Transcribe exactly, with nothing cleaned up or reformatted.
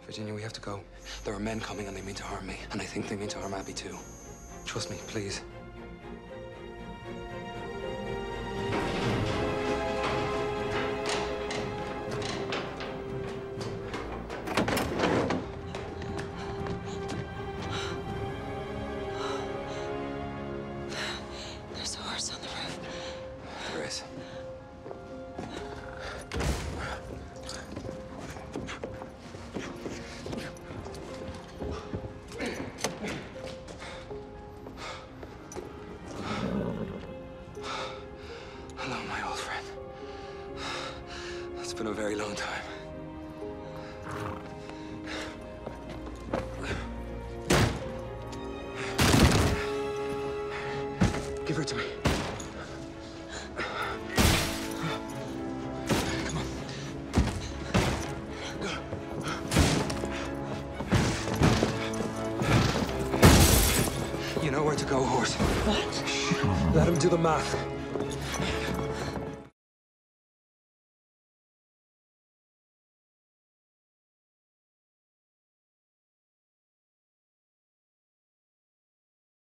Virginia, we have to go. There are men coming and they mean to harm me. And I think they mean to harm Abby too. Trust me, please. There's a horse on the roof. There is. Hello, my old friend. It's been a very long time. Give her to me. Come on. You know where to go, horse. What? Let him do the math.